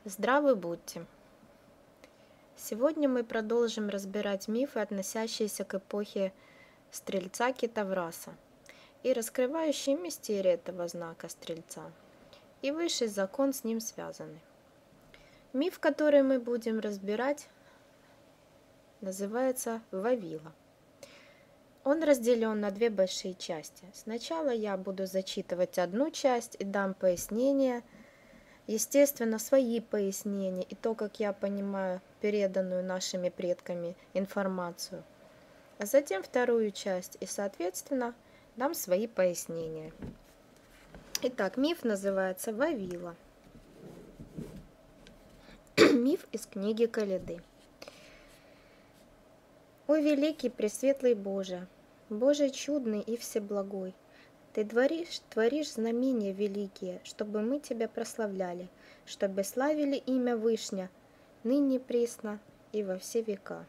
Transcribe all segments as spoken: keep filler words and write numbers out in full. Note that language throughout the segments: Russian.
Здравы будьте! Сегодня мы продолжим разбирать мифы, относящиеся к эпохе Стрельца Китавраса и раскрывающие мистерии этого знака Стрельца и высший закон с ним связанный. Миф, который мы будем разбирать, называется Вавила. Он разделен на две большие части. Сначала я буду зачитывать одну часть и дам пояснение, естественно, свои пояснения и то, как я понимаю переданную нашими предками информацию. А затем вторую часть и, соответственно, дам свои пояснения. Итак, миф называется Вавила. Миф из книги Каледы. О великий пресветлый Боже, Боже чудный и всеблагой, Ты творишь, творишь знамения великие, чтобы мы Тебя прославляли, чтобы славили имя Вышня, ныне пресно и во все века.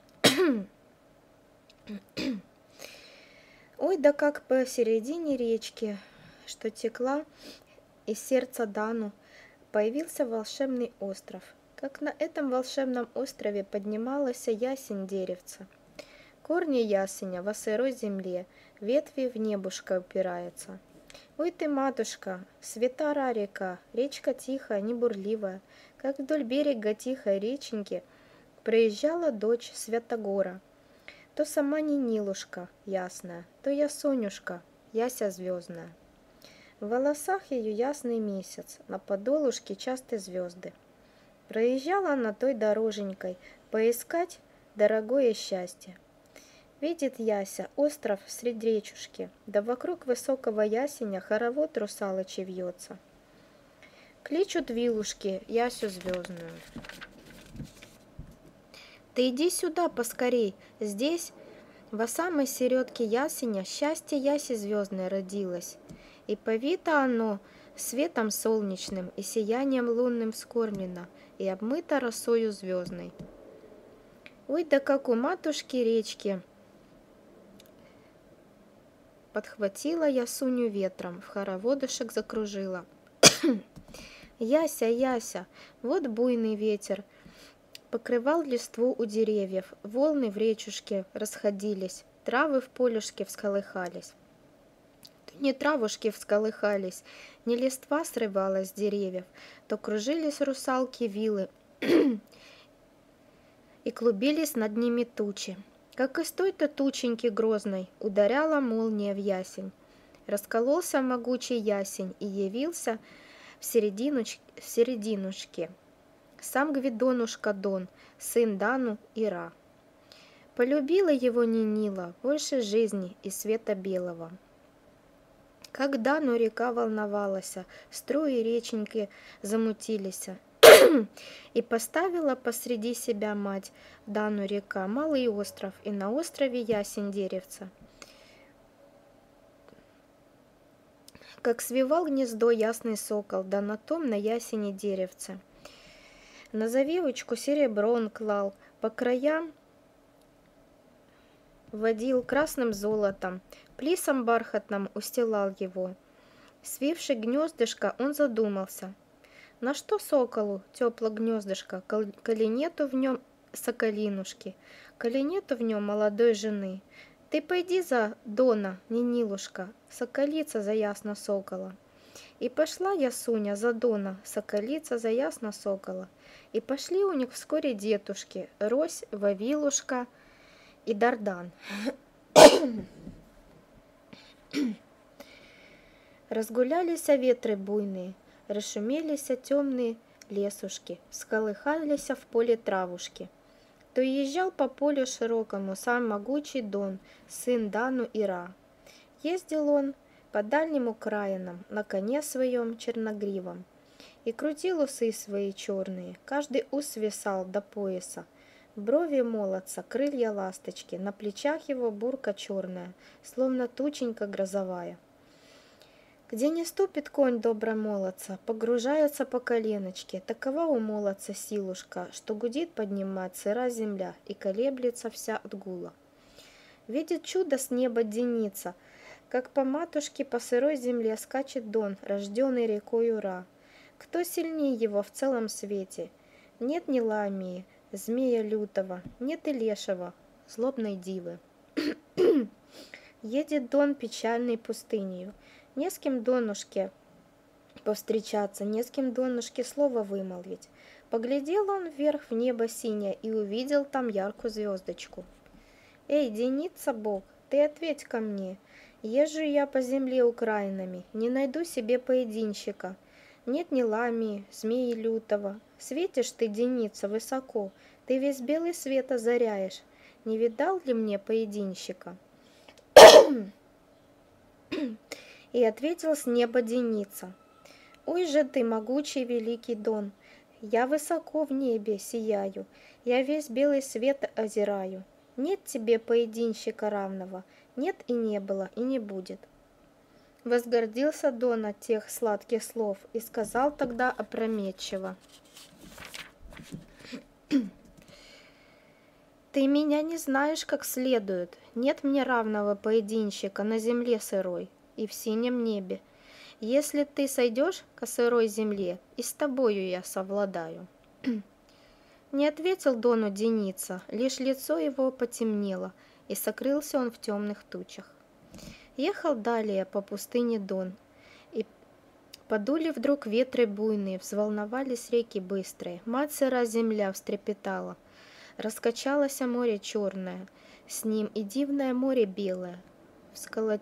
Ой, да как посередине речки, что текла из сердца Дану, появился волшебный остров. Как на этом волшебном острове поднималась ясень деревца. Корни ясеня во сырой земле, ветви в небушко упираются. Ой ты, матушка, светара река, речка тихая, не бурливая, как вдоль берега тихой реченьки проезжала дочь Святогора. То сама не Нилушка ясная, то Ясонюшка, яся звездная. В волосах ее ясный месяц, на подолушке частые звезды. Проезжала она той дороженькой поискать дорогое счастье. Видит Яся остров средь речушки, да вокруг высокого ясеня хоровод русалочий вьется. Кличут вилушки Ясю звездную. Ты иди сюда поскорей, здесь, во самой середке ясеня, счастье Яси звездное родилось, и повито оно светом солнечным и сиянием лунным вскормлено, и обмыто росою звездной. Ой, да как у матушки речки подхватила Ясуню ветром, в хороводышек закружила. Яся, Яся, вот буйный ветер покрывал листву у деревьев, волны в речушке расходились, травы в полюшке всколыхались. Не травушки всколыхались, не листва срывалась с деревьев, то кружились русалки вилы и клубились над ними тучи. Как из той-то тученьки грозной ударяла молния в ясень. Раскололся могучий ясень и явился в серединуч... в серединушке сам Гвидонушка Дон, сын Дану и Ра. Полюбила его Нинила больше жизни и света белого. Как Дану река волновалась, струи реченьки замутились, и поставила посреди себя мать Дану река малый остров, и на острове ясень деревца. Как свивал гнездо ясный сокол, да на том на ясени деревце. На завивочку серебро он клал, по краям водил красным золотом, плисом бархатным устилал его. Свивший гнездышко, он задумался. На что соколу тепло гнездышко, коли нету в нем соколинушки, коли нету в нем молодой жены? Ты пойди за Дона, Нинилушка, соколица за ясно сокола. И пошла Ясуня за Дона, соколица за ясно сокола. И пошли у них вскоре детушки, Рось, Вавилушка и Дардан. Разгулялись ветры буйные, расшумелись темные лесушки, всколыхались в поле травушки. То езжал по полю широкому сам могучий Дон, сын Дану и Ра. Ездил он по дальним окраинам на коне своем черногривом и крутил усы свои черные, каждый ус свисал до пояса. Брови молодца, крылья ласточки, на плечах его бурка черная, словно тученька грозовая. Где не ступит конь добра молодца, погружается по коленочке, такова у молодца силушка, что гудит поднимать сыра земля и колеблется вся от гула. Видит чудо с неба деница, как по матушке по сырой земле скачет Дон, рожденный рекою Ра. Кто сильнее его в целом свете? Нет ни Ламии, змея лютого, нет и лешего, злобной дивы. Едет Дон печальной пустынью, не с кем Донушке повстречаться, не с кем Донушке слово вымолвить. Поглядел он вверх в небо синее и увидел там яркую звездочку. «Эй, Деница Бог, ты ответь ко мне, езжу я по земле украинами, не найду себе поединщика. Нет ни Ламии, змеи лютого, светишь ты, Деница, высоко, ты весь белый свет озаряешь, не видал ли мне поединщика?» И ответил с неба Деница: «Ой же ты, могучий великий Дон, я высоко в небе сияю, я весь белый свет озираю. Нет тебе поединщика равного, нет и не было, и не будет». Возгордился Дон от тех сладких слов и сказал тогда опрометчиво: «Ты меня не знаешь как следует, нет мне равного поединщика на земле сырой и в синем небе. Если ты сойдешь ко сырой земле, и с тобою я совладаю». Не ответил Дону Деница, лишь лицо его потемнело, и сокрылся он в темных тучах. Ехал далее по пустыне Дон, и подули вдруг ветры буйные, взволновались реки быстрые, мать сыра земля встрепетала, раскачалось море черное, с ним и дивное море белое, всколо...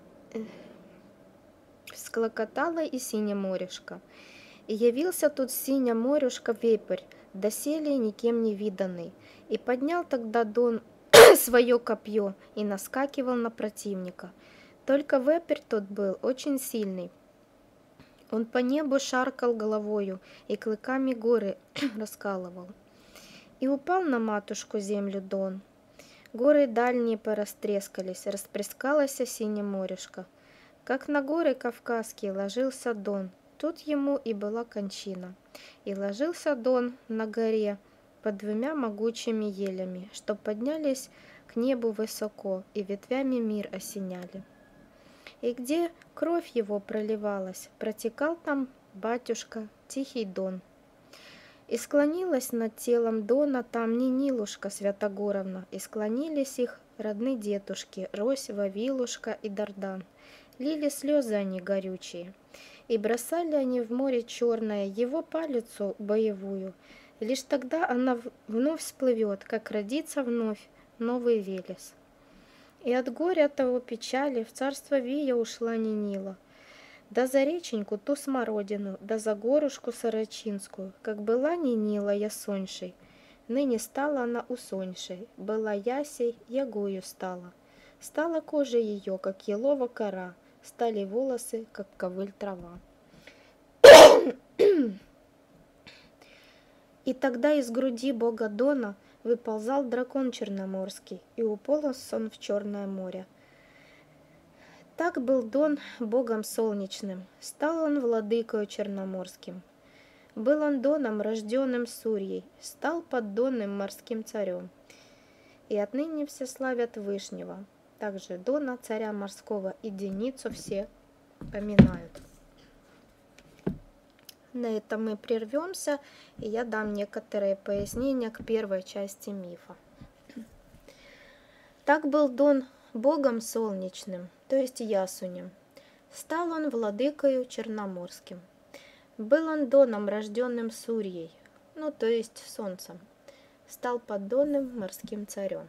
всклокотало и сине морешко. И явился тут синя морюшка вепрь, доселе никем не виданный, и поднял тогда Дон свое копье и наскакивал на противника. Только вепрь тот был очень сильный. Он по небу шаркал головою и клыками горы раскалывал. И упал на матушку землю Дон. Горы дальние порастрескались, расплескалось синее морешко. Как на горы Кавказские ложился Дон, тут ему и была кончина. И ложился Дон на горе под двумя могучими елями, что поднялись к небу высоко и ветвями мир осеняли. И где кровь его проливалась, протекал там батюшка Тихий Дон. И склонилась над телом Дона там Нинилушка Святогоровна, и склонились их родные дедушки Рось, Вавилушка и Дардан. Лили слезы они горючие, и бросали они в море черное его палицу боевую. Лишь тогда она вновь всплывет, как родится вновь новый Велес. И от горя того печали в царство Вия ушла Нинила, да за реченьку ту смородину, да за горушку сорочинскую, как была Нинила ясоньшей, ныне стала она усоньшей, была ясей, ягою стала. Стала кожа ее, как елова кора, стали волосы, как ковыль трава. И тогда из груди бога Дона выползал дракон черноморский, и уполз он в черное море. Так был Дон богом солнечным, стал он владыкою черноморским. Был он Доном, рожденным Сурьей, стал поддонным морским царем. И отныне все славят Вышнего, также Дона, царя морского, и Деницу все поминают. На этом мы прервемся, и я дам некоторые пояснения к первой части мифа. Так был Дон богом солнечным, то есть ясунем. Стал он владыкою черноморским. Был он Доном, рожденным Сурьей, ну то есть солнцем. Стал поддонным морским царем.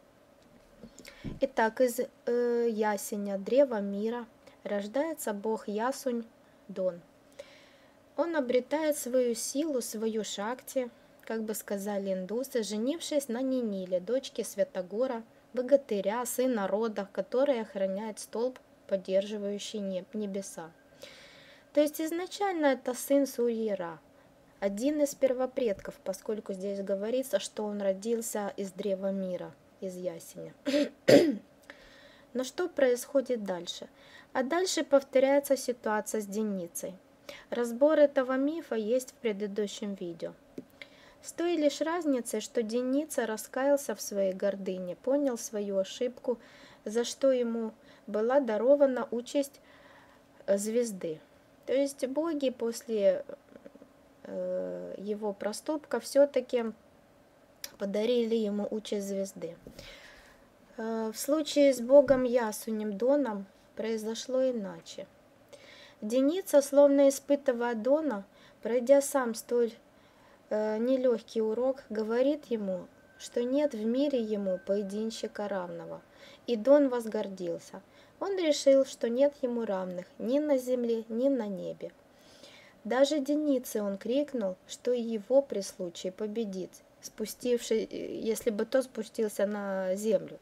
Итак, из э, ясеня, древа мира, рождается бог Ясунь Дон. Он обретает свою силу, свою шакти, как бы сказали индусы, женившись на Ниниле, дочке Святогора, богатыря, сына рода, который охраняет столб, поддерживающий небеса. То есть изначально это сын Сурьи-Ра, один из первопредков, поскольку здесь говорится, что он родился из древа мира, из ясеня. Но что происходит дальше? А дальше повторяется ситуация с Деницей. Разбор этого мифа есть в предыдущем видео. С той лишь разницей, что Деница раскаялся в своей гордыне, понял свою ошибку, за что ему была дарована участь звезды. То есть боги после э, его проступка все-таки подарили ему участь звезды. Э, в случае с богом Ясунем Доном произошло иначе. Деница, словно испытывая Дона, пройдя сам столь э, нелегкий урок, говорит ему, что нет в мире ему поединщика равного. И Дон возгордился. Он решил, что нет ему равных ни на земле, ни на небе. Даже Денице он крикнул, что его при случае победит, спустивший, если бы тот спустился на землю.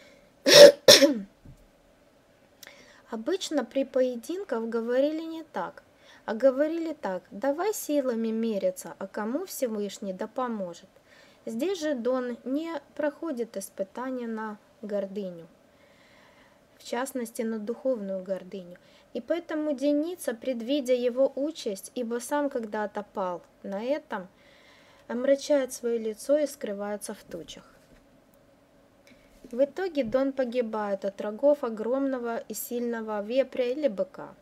Обычно при поединках говорили не так, а говорили так: давай силами мериться, а кому Всевышний да поможет. Здесь же Дон не проходит испытания на гордыню, в частности на духовную гордыню. И поэтому Деница, предвидя его участь, ибо сам когда-то пал на этом, омрачает свое лицо и скрывается в тучах. В итоге Дон погибает от рогов огромного и сильного вепря или быка.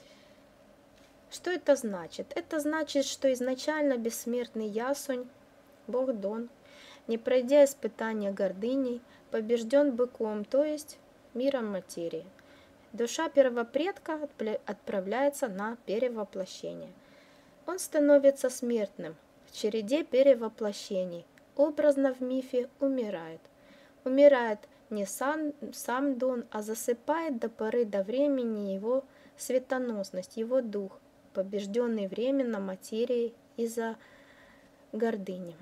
Что это значит? Это значит, что изначально бессмертный Ясунь, бог Дон, не пройдя испытания гордыней, побежден быком, то есть миром материи. Душа первопредка отправляется на перевоплощение. Он становится смертным в череде перевоплощений, образно в мифе умирает. Умирает не сам, сам Дон, а засыпает до поры до времени его светоносность, его дух, побежденный временно материей из-за гордыни.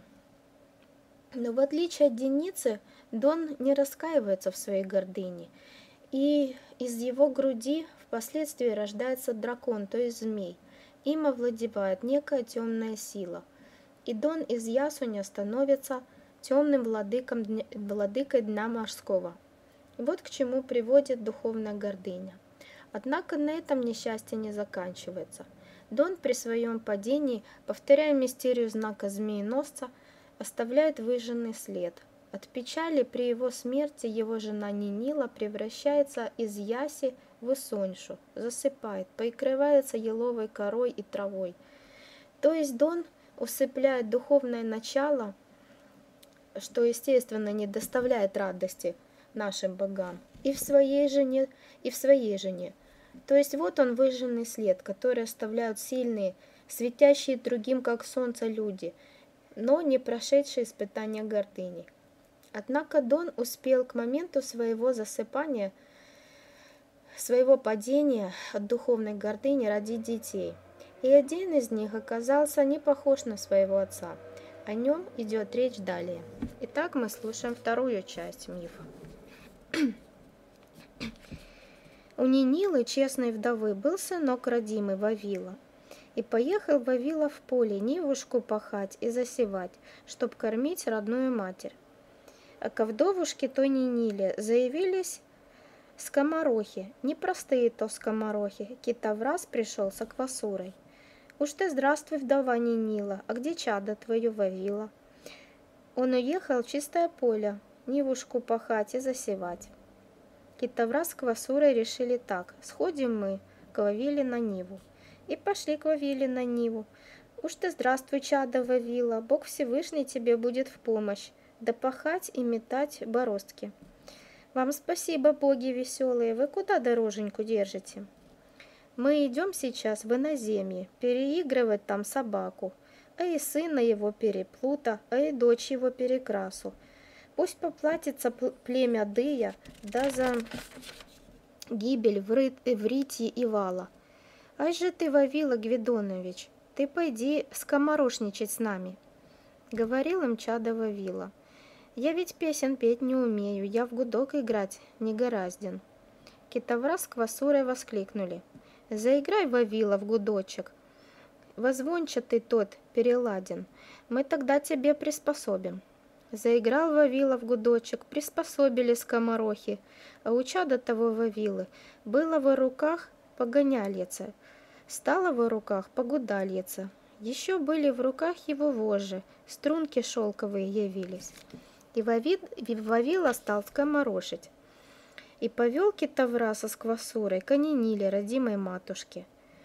Но в отличие от Деницы, Дон не раскаивается в своей гордыне, и из его груди впоследствии рождается дракон, то есть змей. Им овладевает некая темная сила, и Дон из Ясуня становится темным владыком, владыкой дна морского. Вот к чему приводит духовная гордыня. Однако на этом несчастье не заканчивается. Дон при своем падении, повторяя мистерию знака змееносца, оставляет выжженный след. От печали при его смерти его жена Нинила превращается из Яси в Усоньшу, засыпает, покрывается еловой корой и травой. То есть Дон усыпляет духовное начало, что, естественно, не доставляет радости нашим богам, и в своей жене, и в своей жене. То есть вот он выжженный след, который оставляют сильные, светящие другим, как солнце, люди, но не прошедшие испытания гордыни. Однако Дон успел к моменту своего засыпания, своего падения от духовной гордыни родить детей, и один из них оказался не похож на своего отца. О нем идет речь далее. Итак, мы слушаем вторую часть мифа. У Нинилы, честной вдовы, был сынок родимый Вавила, и поехал Вавила в поле нивушку пахать и засевать, чтоб кормить родную матерь. А ко вдовушке той Ниниле заявились скоморохи, непростые то скоморохи, китовраз пришел с аквасурой. «Уж ты здравствуй, вдова Нинила, а где чадо твое Вавила?» Он уехал в чистое поле, нивушку пахать и засевать. Китовраз с квасурой решили так: сходим мы к Вавиле на ниву. И пошли к Вавиле на ниву. «Уж ты здравствуй, чадо Вавила, Бог Всевышний тебе будет в помощь, да пахать и метать бороздки». «Вам спасибо, боги веселые, вы куда дороженьку держите?» «Мы идем сейчас в иноземье, переигрывать там собаку, а и сына его переплута, а и дочь его перекрасу. Пусть поплатится племя Дыя, да за гибель Вритьи и Вала. Ай же ты, Вавила Гвидонович, ты пойди скоморошничать с нами», — говорил им чадо Вавила. «Я ведь песен петь не умею, я в гудок играть не горазден». Китовраз с квасурой воскликнули: «Заиграй, Вавила, в гудочек, возвончатый тот переладен, мы тогда тебе приспособим». Заиграл Вавила в гудочек, приспособили скоморохи, а у чада того Вавилы было во руках погоняльице, стало во руках погудальице, еще были в руках его вожжи, струнки шелковые явились. И Вавила стал скоморошить, и повел китовраса с квасурой к Ниниле, родимой матушке.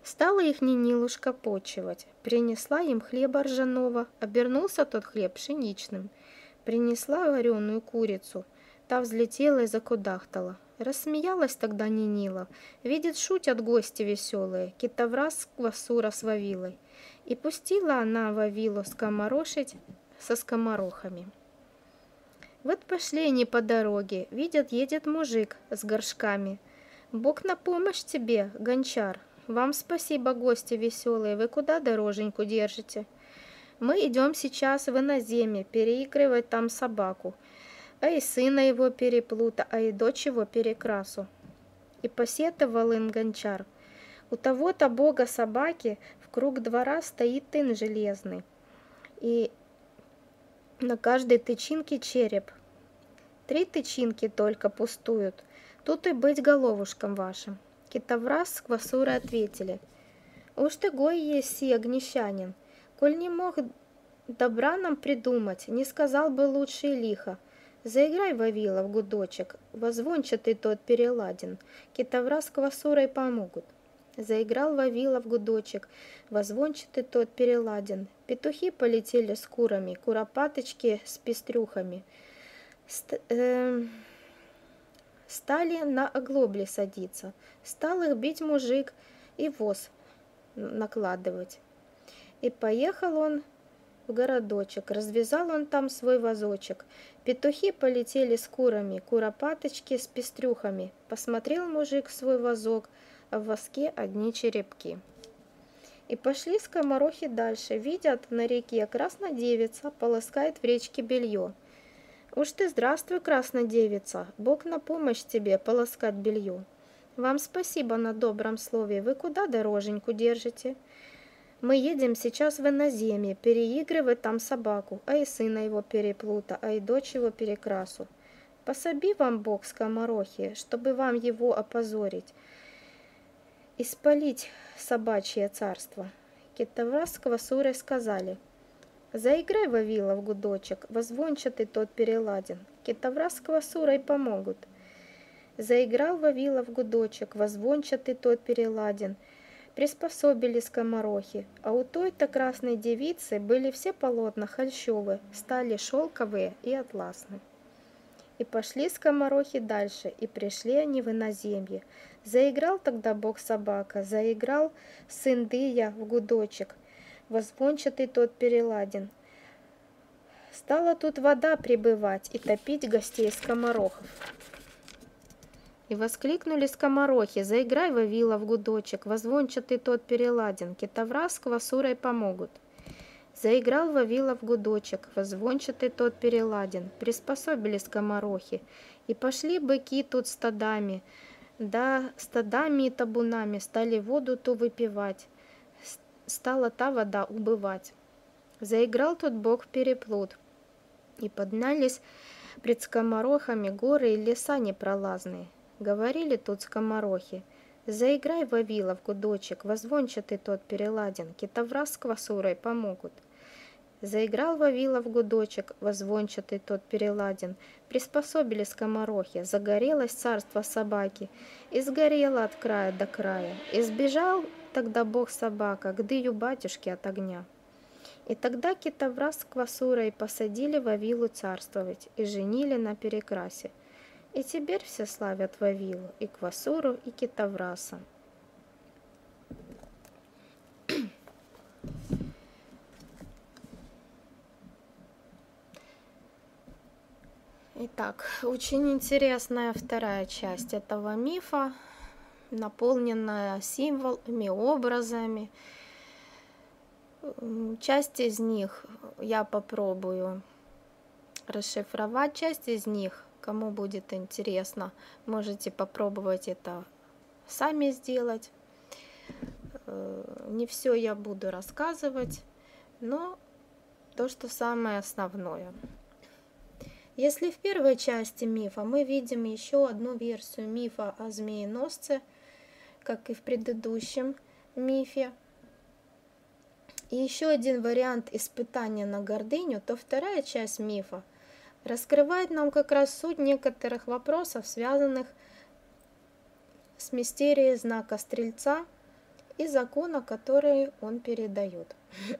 Стала их Нинилушка почивать, принесла им хлеба ржаного, обернулся тот хлеб пшеничным. Принесла вареную курицу, та взлетела и закудахтала. Рассмеялась тогда Нинила, видит, шутят гости веселые, китовраз Квасура с Вавилой. И пустила она Вавилу скоморошить со скоморохами. Вот пошли они по дороге, видят, едет мужик с горшками. Бог на помощь тебе, гончар. Вам спасибо, гости веселые, вы куда дороженьку держите? Мы идем сейчас в иноземье переигрывать там собаку, а и сына его переплута, а и дочь его перекрасу. И посетовал им гончар. У того-то бога собаки в круг двора стоит тын железный, и на каждой тычинке череп. Три тычинки только пустуют, тут и быть головушкам вашим. Китовраз с Квасурой ответили. Уж ты гой еси, огнещанин, коль не мог добра нам придумать, не сказал бы лучше и лихо. Заиграй, Вавила, в гудочек, возвончатый тот переладен, Китовраз с Квасурой помогут. Заиграл Вавила в гудочек, возвончатый тот переладен. Петухи полетели с курами, куропаточки с пестрюхами. Ст э стали на оглобли садиться. Стал их бить мужик и воз накладывать. И поехал он в городочек, развязал он там свой возочек. Петухи полетели с курами, куропаточки с пестрюхами. Посмотрел мужик свой возок, а в воске одни черепки. И пошли скоморохи дальше. Видят, на реке краснодевица полоскает в речке белье. Уж ты здравствуй, краснодевица, Бог на помощь тебе полоскать белье. Вам спасибо на добром слове, вы куда дороженьку держите? Мы едем сейчас в иноземье, переигрывать там собаку, а и сына его переплута, а и дочь его перекрасу. Пособи вам Бог, скоморохи, чтобы вам его опозорить и спалить собачье царство. Китовраз с Квасурой сказали. Заиграй, Вавила, в гудочек, возвончатый тот переладен, Китовраз с Квасурой помогут. Заиграл Вавила в гудочек, возвончатый тот переладен. Приспособили скоморохи, а у той-то красной девицы были все полотна холщовые, стали шелковые и атласные. И пошли скоморохи дальше, и пришли они в иноземье. Заиграл тогда бог-собака, заиграл сын Дыя в гудочек, возвончатый тот переладен. Стала тут вода прибывать и топить гостей скоморохов. И воскликнули скоморохи, заиграй, Вавила, в гудочек, возвончатый тот переладен, Китовраз с Квасурой помогут. Заиграл Вавила в гудочек, возвончатый тот переладен, приспособили скоморохи, и пошли быки тут стадами, да стадами и табунами стали воду ту выпивать, стала та вода убывать. Заиграл тут бог переплут, и поднялись пред скоморохами горы и леса непролазные. Говорили тут скоморохи, заиграй, Вавила, в гудочек, возвончатый тот переладен, Китовраз с Квасурой помогут. Заиграл Вавила в гудочек, возвончатый тот переладен, приспособили скоморохи, загорелось царство собаки, и сгорело от края до края, и сбежал тогда бог-собака к дыю батюшки от огня. И тогда Китовраз с Квасурой посадили Вавилу царствовать и женили на перекрасе. И теперь все славят Вавилу, и Квасуру, и Китовраза. Итак, очень интересная вторая часть этого мифа, наполненная символами, образами. Часть из них я попробую расшифровать, часть из них, кому будет интересно, можете попробовать это сами сделать. Не все я буду рассказывать, но то, что самое основное. Если в первой части мифа мы видим еще одну версию мифа о змееносце, как и в предыдущем мифе, и еще один вариант испытания на гордыню, то вторая часть мифа раскрывает нам как раз суть некоторых вопросов, связанных с мистерией знака Стрельца и закона, который он передает.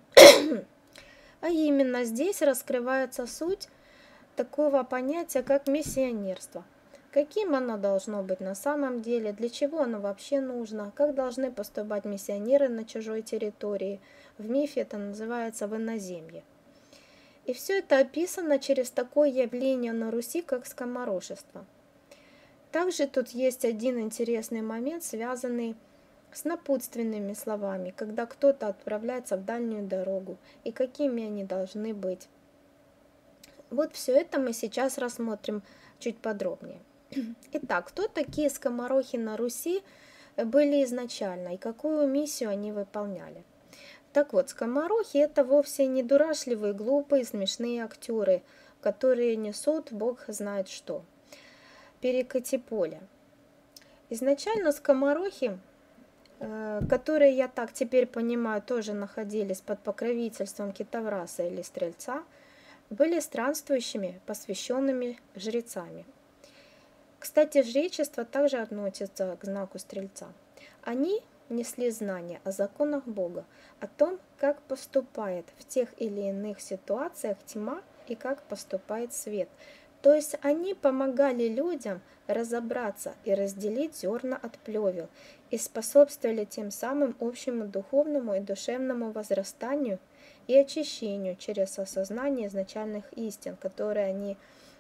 А именно здесь раскрывается суть такого понятия, как миссионерство. Каким оно должно быть на самом деле, для чего оно вообще нужно, как должны поступать миссионеры на чужой территории. В мифе это называется выноземье. И все это описано через такое явление на Руси, как скоморошество. Также тут есть один интересный момент, связанный с напутственными словами, когда кто-то отправляется в дальнюю дорогу, и какими они должны быть. Вот все это мы сейчас рассмотрим чуть подробнее. Итак, кто такие скоморохи на Руси были изначально и какую миссию они выполняли? Так вот, скоморохи – это вовсе не дурашливые, глупые, смешные актеры, которые несут бог знает что. Перекати поле. Изначально скоморохи, которые, я так теперь понимаю, тоже находились под покровительством Китавраса или Стрельца, были странствующими, посвященными жрецами. Кстати, жречество также относится к знаку Стрельца. Они несли знания о законах Бога, о том, как поступает в тех или иных ситуациях тьма и как поступает свет. То есть они помогали людям разобраться и разделить зерна от плевел и способствовали тем самым общему духовному и душевному возрастанию и очищению через осознание изначальных истин, которые они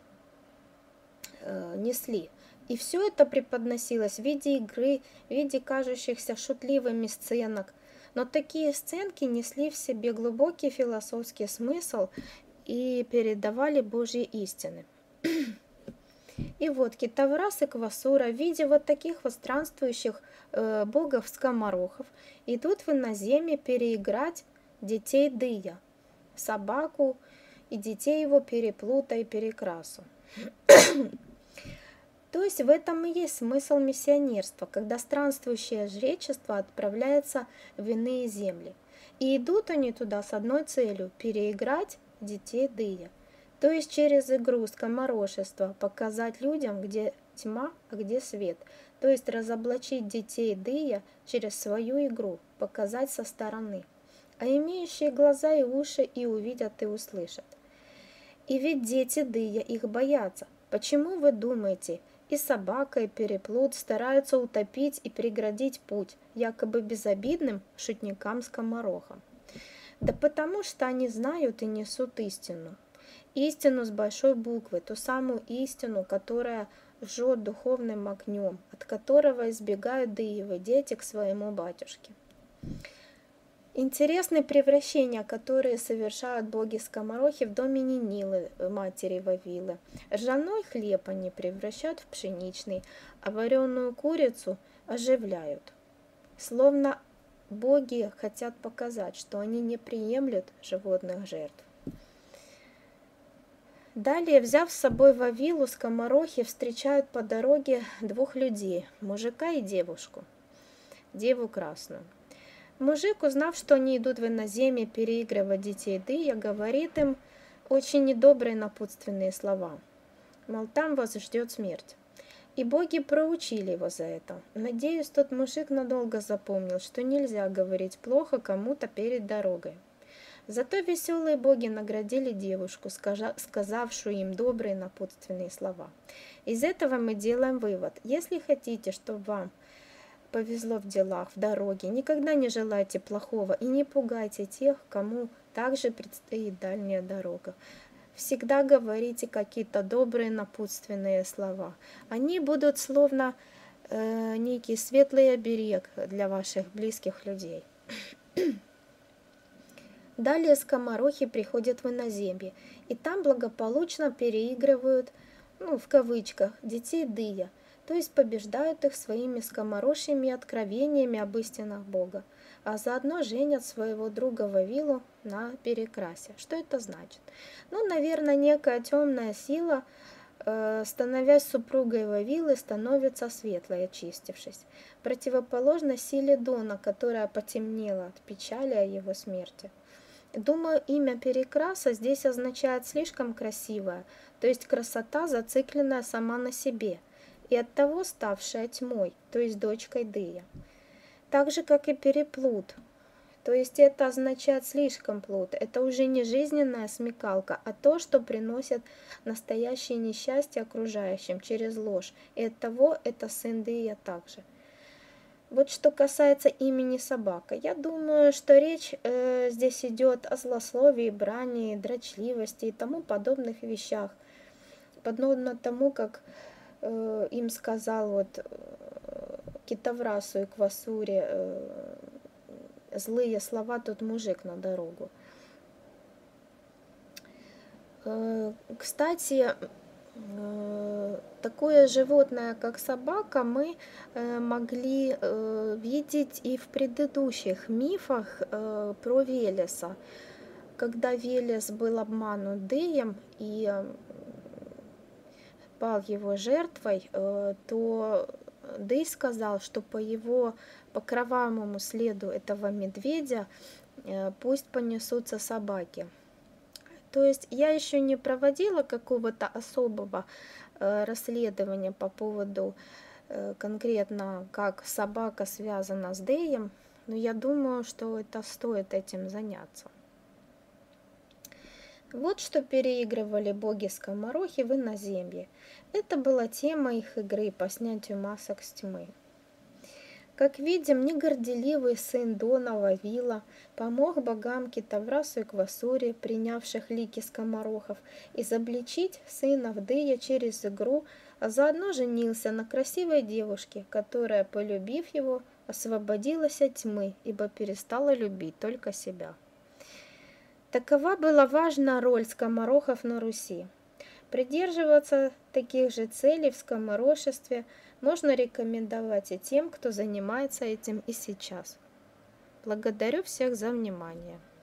э, несли. И все это преподносилось в виде игры, в виде кажущихся шутливыми сценок. Но такие сценки несли в себе глубокий философский смысл и передавали Божьи истины. И вот Китаврас и Квасура в виде вот таких вот странствующих э, богов-скоморохов идут в иноземье переиграть детей Дыя, собаку и детей его Переплута и Перекрасу. То есть в этом и есть смысл миссионерства, когда странствующее жречество отправляется в иные земли. И идут они туда с одной целью – переиграть детей Дыя. То есть через игру скоморошества показать людям, где тьма, а где свет. То есть разоблачить детей Дыя через свою игру, показать со стороны. А имеющие глаза и уши и увидят, и услышат. И ведь дети Дыя их боятся. Почему вы думаете, и собака, и Переплут стараются утопить и преградить путь якобы безобидным шутникам-скоморохам? Да потому что они знают и несут истину. Истину с большой буквы, ту самую истину, которая жжет духовным огнем, от которого избегают Дыевы дети к своему батюшке. Интересны превращения, которые совершают боги-скоморохи в доме Нинилы, матери Вавилы. Ржаной хлеб они превращают в пшеничный, а вареную курицу оживляют. Словно боги хотят показать, что они не приемлют животных жертв. Далее, взяв с собой Вавилу, скоморохи встречают по дороге двух людей, мужика и девушку, деву красную. Мужик, узнав, что они идут в иноземье переигрывать детей Дыя, говорит им очень недобрые напутственные слова. Мол, там вас ждет смерть. И боги проучили его за это. Надеюсь, тот мужик надолго запомнил, что нельзя говорить плохо кому-то перед дорогой. Зато веселые боги наградили девушку, сказавшую им добрые напутственные слова. Из этого мы делаем вывод. Если хотите, чтобы вам повезло в делах, в дороге, никогда не желайте плохого и не пугайте тех, кому также предстоит дальняя дорога. Всегда говорите какие-то добрые напутственные слова. Они будут словно э, некий светлый оберег для ваших близких людей. Далее скоморохи приходят в иноземье, и там благополучно переигрывают, ну, в кавычках, детей Дыя, то есть побеждают их своими скоморожьими откровениями об истинах Бога, а заодно женят своего друга Вавилу на Перекрасе. Что это значит? Ну, наверное, некая темная сила, э, становясь супругой Вавилы, становится светлой, очистившись, противоположно силе Дона, которая потемнела от печали о его смерти. Думаю, имя Перекраса здесь означает слишком красивая, то есть красота, зацикленная сама на себе, и оттого ставшая тьмой, то есть дочкой Дыя. так же, как и переплут. То есть это означает слишком плут. Это уже не жизненная смекалка, а то, что приносит настоящее несчастье окружающим через ложь. И оттого это сын Дея также. Вот что касается имени собака, я думаю, что речь э, здесь идет о злословии, брани, дрочливости и тому подобных вещах. Подобно тому, как э, им сказал вот э, Китаврасу и Квасуре э, злые слова тот мужик на дорогу. Э, кстати, такое животное, как собака, мы могли видеть и в предыдущих мифах про Велеса. Когда Велес был обманут Деем и пал его жертвой, то Дей сказал, что по его по кровавому следу этого медведя пусть понесутся собаки. То есть я еще не проводила какого-то особого э, расследования по поводу э, конкретно, как собака связана с Деем, но я думаю, что это стоит этим заняться. Вот что переигрывали боги-скоморохи в иноземье. Это была тема их игры по снятию масок с тьмы. Как видим, негорделивый сын Дона Вавила помог богам Китаврасу и Квасуре, принявших лики скоморохов, изобличить сына Вдыя через игру, а заодно женился на красивой девушке, которая, полюбив его, освободилась от тьмы, ибо перестала любить только себя. Такова была важна роль скоморохов на Руси. Придерживаться таких же целей в скоморошестве можно рекомендовать и тем, кто занимается этим и сейчас. Благодарю всех за внимание.